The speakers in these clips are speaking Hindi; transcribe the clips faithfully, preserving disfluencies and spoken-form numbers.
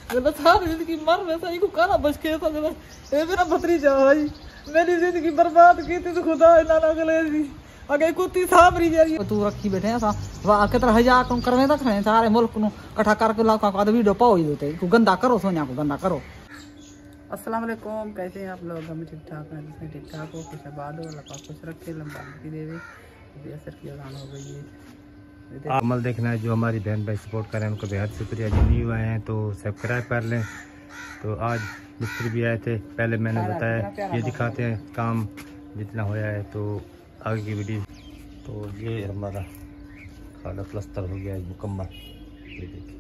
बस सारी जिंदगी मर वैसा ही को काना बच के था जब ए मेरा भतीजा भाई मेरी जिंदगी बर्बाद की थी तो खुदा ना ना गले दी अगे कुत्ती साबरी जा रही तू रखी बैठे सा वा कितना हजार कम करवे तक सारे मुल्क नु इकट्ठा करके लाओ का वीडियो पाओ ही देते को गंदा करो सोनिया को गंदा करो। अस्सलाम वालेकुम, कैसे हैं आप लोग? हम ठीक ठाक हैं, जिसमें ठीक ठाक हो खुश आबाद हो, अल्लाह पाक खुश रखे, लंबा की देवे बेअसर की अजान हो गई है। अमल देखना है जो हमारी बहन भाई सपोर्ट करें उनको बेहद शुक्रिया। जो न्यू आए हैं तो सब्सक्राइब कर लें। तो आज मिस्त्री भी आए थे, पहले मैंने बताया ये दिखाते हैं काम जितना होया है तो आगे की वीडियो। तो ये हमारा खाना प्लस्तर हो गया है मुकम्मल, ये देखिए।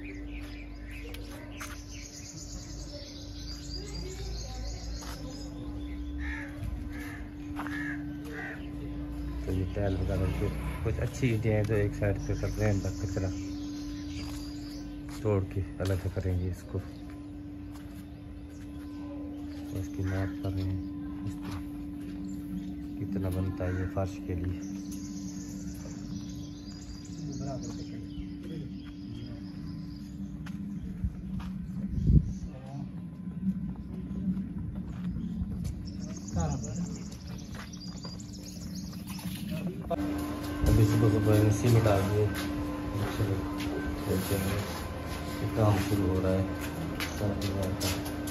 तो ये टाइल वगैरह जो कुछ अच्छी ईंटें हैं तो एक साइड पे कर रहे हैं, कचरा तोड़ के अलग से करेंगे इसको। इसकी नाप कर रहे हैं इसको कितना बनता है ये फर्श के लिए। अभी सुबह सुबह सीमेंट आ गई, काम शुरू हो रहा है सारा का।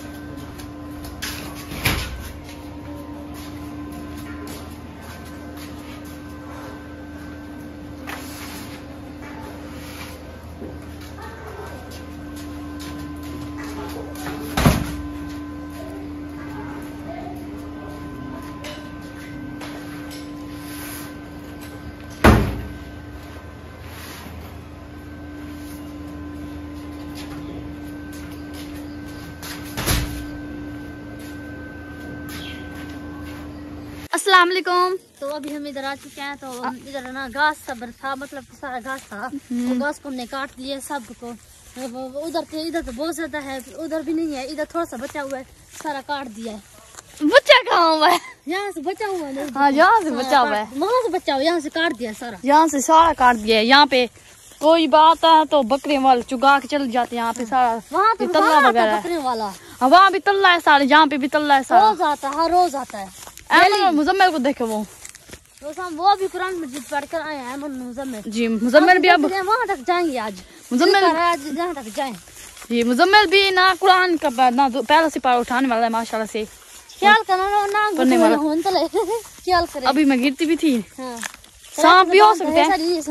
अस्सलाम वालेकुम। तो अभी हम इधर आ चुके हैं। तो इधर ना घास सब था, मतलब सारा घास था, तो घास को हमने काट दिया सबको। उधर थे, इधर तो बहुत ज्यादा है, उधर भी नहीं है, इधर थोड़ा सा बचा हुआ है, सारा काट दिया है। बच्चा कहाँ हुआ है? यहाँ से बचा हुआ है। हाँ, यहाँ से बचा हुआ है, वहाँ से बचा हुआ, यहाँ से काट दिया सारा, यहाँ से सारा काट दिया है। यहाँ पे कोई बात है तो बकरे वाले चुगा के चल जाते हैं। यहाँ पे सारा वहाँ तो तल्ला वगैरह बकरे वाला, वहाँ भी तल्ला है सारे, यहाँ पे भी तल्ला है सारा। रोज आता है, हर रोज आता है। मुजम्मिल को देखे वो तो हम वो भी कुरान मस्जिद पढ़ कर आए हैं। मुजम्मिल जी, मुजम्मिल भी अब वहाँ तक जाएंगे आज। मुजम्मिल आज जहाँ तक जाए जी, मुजम्मिल भी ना कुरान का ना पहला सिपारा उठाने वाला है माशाल्लाह से। ख्याल करना ना पढ़ने वाला ख्याल करे। अभी मैं गिरती भी थी। हाँ, सांप भी हो सकते हैं।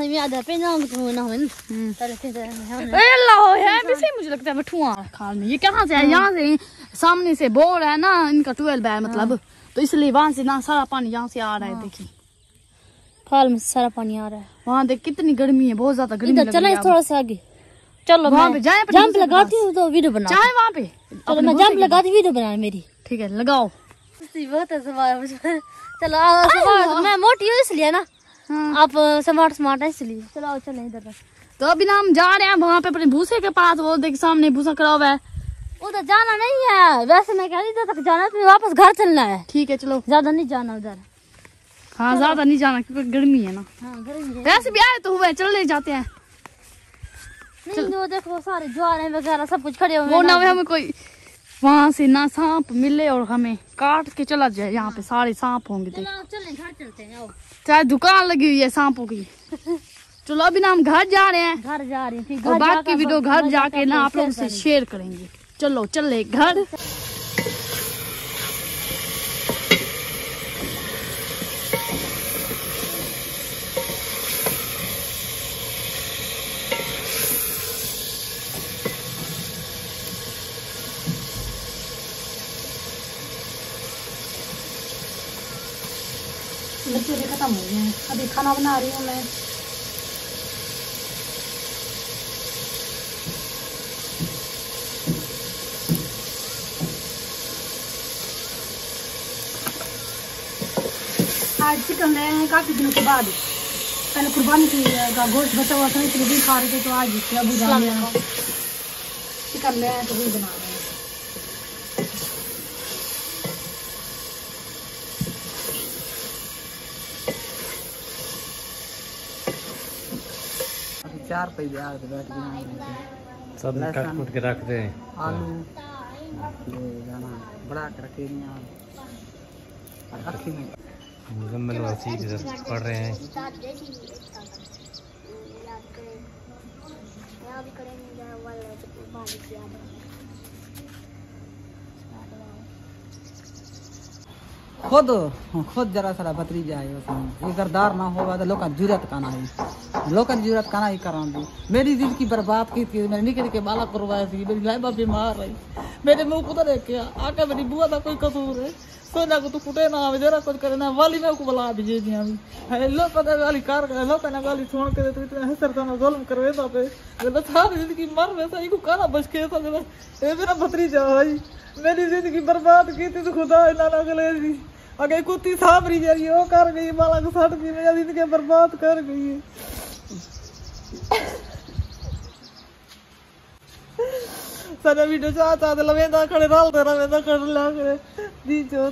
मुझे लगता है बठुआ खाल में। ये कहाँ से है? यहाँ से सामने से बोर है ना, इनका ट्वेल्व है मतलब, तो इसलिए वहाँ से ना सारा पानी यहाँ से आ रहा है। देखिए खाल में सारा पानी आ रहा है। वहाँ देख कितनी गर्मी है, बहुत ज्यादा गर्मी। चलो थोड़ा सा आगे चलो, वहाँ पे जाए, जंप लगाती हूँ तो वीडियो बना। चाहे वहाँ पे चलो मैं जंप लगाती वीडियो बना मेरी। ठीक है, लगाओ। बहुत है सवाल। चलो मैं मोटी हूँ इसलिए ना, आप स्मार्ट स्मार्ट है इसलिए। चलो आओ चले इधर। तो अभी ना हम जा रहे हैं वहाँ पे अपने भूसे के पास। वो देख सामने भूसा खड़ा हुआ है। उधर जाना नहीं है, वैसे मैं कह रही इधर तक जाना है, फिर वापस घर चलना है। ठीक है चलो, ज्यादा नहीं जाना उधर। हाँ ज्यादा नहीं जाना क्योंकि गर्मी है ना। हाँ गर्मी है। वैसे भी आए तो हुए, चल ले जाते हैं। नहीं वो देखो सारे ज्वार वगैरह सब कुछ खड़े हुए। वो ना हमें कोई वहाँ से ना सांप मिले और हमें काट के चला जाए। यहाँ पे सारे सांप होंगे। चलो चले घर चलते हैं। चाहे दुकान लगी हुई है सांपों की। चलो अभी ना हम घर जा रहे हैं। घर जा रहे हैं, और बाकी वीडियो घर जाके ना आप लोगों से शेयर करेंगे। चलो चले घर। बच्चे भी खत्म हो गए हैं, अभी खाना बना रही हूँ मैं। आज चिकन लाए हैं काफी दिनों के बाद। पहले कुर्बानी की गोश्त बचा हुआ था इसलिए भी खा रहे थे, तो आज अबू जान चिकन लाए हैं तो वही बना रहे हैं। चार पे बैठ सब काट कूट के रख दे। आलू ये जाना बड़ा के रखे रखी में मुजम्मिल वसी पढ़ रहे हैं। खुद खुद जरा सारा भतीजा है ये गरदार ना होगा तो लोग जरूरत का नहीं लोग जरूरत का नहीं करा दी मेरी जिंदगी बर्बाद की थी मैंने निकल के बाला करवाया थी मेरी लाइबा बीमार रही मेरे मुंह कुछ देखे आके मेरी बुआ का कोई कसूर है सोना को तू कुटे ना आवे जरा कुछ करे ना वाली में को बुला भेजे दिया अभी लोग पता वाली कार लोग ना गाली छोड़ के तो इतना हसर का जुल्म करवे तो पे बस सारी जिंदगी मर वैसा ही को काना बच के था ये मेरा भतीजा भाई मेरी जिंदगी बर्बाद की थी तो खुदा ना ना गले दी अगे कुत्ती साबरी जा रही वो कर गई बाला को सट दी मेरी जिंदगी बर्बाद कर गई सारे वीडियो चाचा दे लवेंदा खड़े राल दे रवेंदा कर ला करे दी चो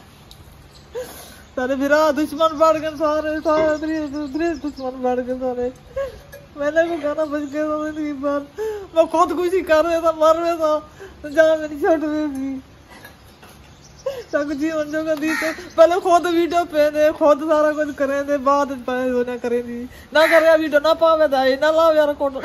सारे बिरा दुश्मन बढ़ गए सारे सारे दुश्मन बढ़ गए सारे मैंने को गाना बज गया जिंदगी भर मैं खुद खुशी कर रहा था मर रहा था जहाँ मेरी छोड़ रही थी तक जीवन जो दी तो पहले खुद वीडियो पे दे खुद सारा कुछ करे दे बाद ना करे दी ना करे वीडियो ना पावे दाई ना लाओ यार कोट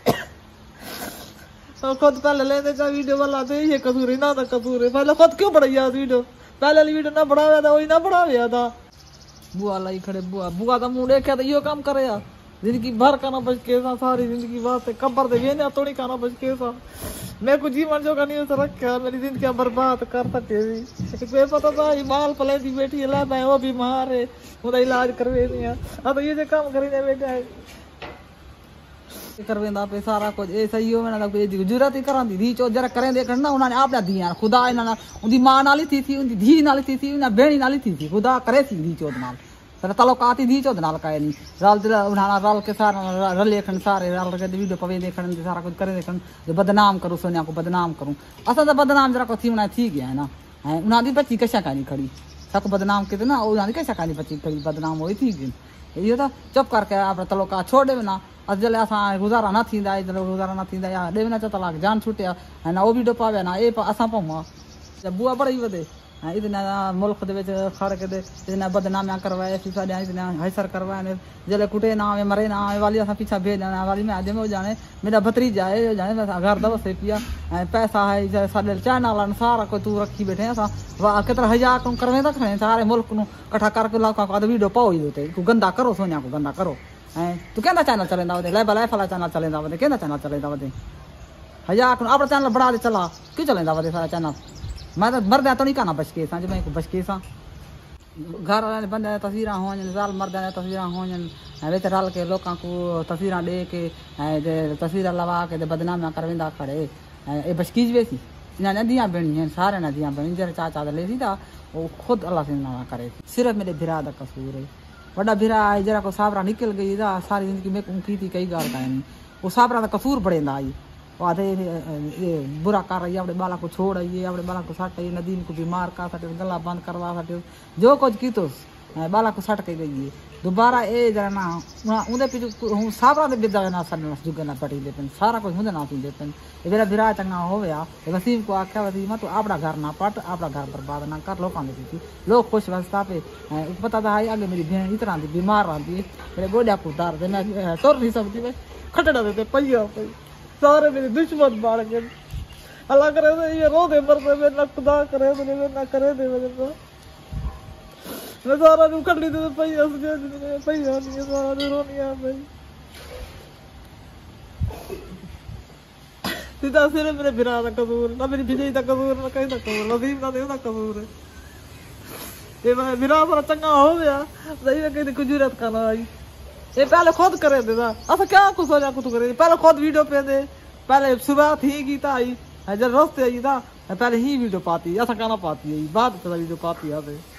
खुद पहले लेने का वीडियो वाला तो ये कसूर ही ना था कसूर है पहले खुद क्यों बढ़ाई यार वीडियो पहले वाली वीडियो ना बढ़ाया था वही ना बढ़ाया था बुआ लाई खड़े बुआ बुआ का मुंह देखा तो यो काम करे यार जिंदगी भर खाना बच के सा सारी जिंदगी बात कब्र दे वेने तोड़ी खाना बच के सा मैं कुछ जीवन जो का नहीं हो रखा मेरी जिंदगी बर्बाद कर सकते थी कोई पता था ये बाल पले दी बेटी है मैं वो बीमार है उसका इलाज करवे नहीं अब तो ये जो काम करी बेटा है करवेंदा पे सारा कुछ ए सही हो मैंने कोई जरूरत ही करा दी धी चो जरा करें देखण ना उन्होंने आपने दी यार खुदा इन्होंने उनकी मां नाली थी थी उनकी धी नाली थी थी उन्हें बेणी नाली थी थी खुदा करे थी धी चौध नाल सर तलोकाती दी चौध नाल का नहीं रल उन्हाना रल के सारा रले खन सारे रल के वीडियो पवे देखण सारा कुछ करे देखण जो बदनाम करूं सोनिया को बदनाम करूं असा तो बदनाम जरा को थी उन्हें थी गया है ना उन्होंने बच्ची कैसा कहानी खड़ी सब बदनाम के ना उन्होंने कैसा कहानी बच्ची खड़ी बदनाम हुई थी गई ये तो चुप करके आप तलोका छोड़ दे ना अजले असां गुज़ारा न थींदा जले गुज़ारा न थींदा या ॾे न तलाक जान छुटिया है ना वो वीडियो पावे ना ए असां पाऊं जब बुआ बड़ी वधे इतना मुल्क दे विच खड़ के दे इतना बदनामियां करवाए सी साडे इतना हैसर करवाए जले कुटे ना आवे मरे ना आवे वाली असां पीछा भेज ना वाली में आज में जाने मेरा भतीजा है जाने घर दवा से पिया पैसा है साडे चाय नाला सारा को तू रखी बैठे असां वाह केतरा हजार तुम करवे त खणे सारे मुल्क नु इकट्ठा करके लाका को वीडियो पाओ ही होते को गंदा करो सोनिया को गंदा करो तू कहना चैनल चलेंदा वदे लाइव लाइफ वाला चैनल चलेंदा वदे कहना चैनल चलेंदा वदे हजार अपना चैनल बढ़ा दे चला क्यों चलेंदा वदे सारा चैनल मैं तो मर तो नहीं कहना बच के सा जो मैं बच के सा घर वाले बंदे तस्वीर होन जाल मर्द ने तस्वीर होन विच रल के लोगों को तस्वीर दे के तस्वीर लवा के बदनामियां करवेंदा खड़े ए बचकीज वेसी इन्हें नदियाँ बनी सारे नदियाँ बनी जरा चाचा ले सी था वो खुद अल्लाह से ना करे सिर्फ मेरे भिरा का कसूर है बड़ा भिरा आई जरा को साबरा निकल गई था सारी जिंदगी में की थी कई गाल का नहीं वो साबरा का कसूर बढ़ेंदा आई वो आधे ये बुरा कर रही है अपने बाला को छोड़ आई अपने बाला को सट आई नदीन को बीमार का सटे गला बंद करवा सटे जो कुछ की तो बाला को सट के गई है दोबारा ए जरा ना उन्हें पीछे हूँ साबरा दे बिदा ना सर जुगे ना पटी लेते सारा कुछ मुझे ना पी देते मेरा भिरा चंगा हो गया वसीम को आख्या वसीम तो अपना घर ना पट अपना घर बर्बाद ना कर लोग थी लोग खुश वस्ता पे पता था आगे मेरी बहन इतना थी बीमार रहती मेरे गोडिया को दर्द मैं तुर नहीं सकती मैं खटड़ा देते पहिया पे सारे मेरे दुश्मन मार गए अल्लाह करे ये रो दे मर दे ना खुदा करे मेरे ना करे दे मेरे मैं सारा नु खटड़ी दे पहिया से पहिया नहीं सारा रोनिया भाई सीधा सिर्फ मेरे बिना का कसूर ना मेरी बिजली का कसूर ना कहीं का कसूर नदीम का देना कसूर है ये मैं बिना पर चंगा हो गया सही में कहीं कुछ जरूरत का ना आई ये पहले खुद करे दे ना ऐसा क्या कुछ हो जा कुछ करे पहले खुद वीडियो पे दे पहले सुबह थी गीता आई जब रोस्ते आई था पहले ही वीडियो पाती ऐसा कहना पाती है बाद वीडियो पाती है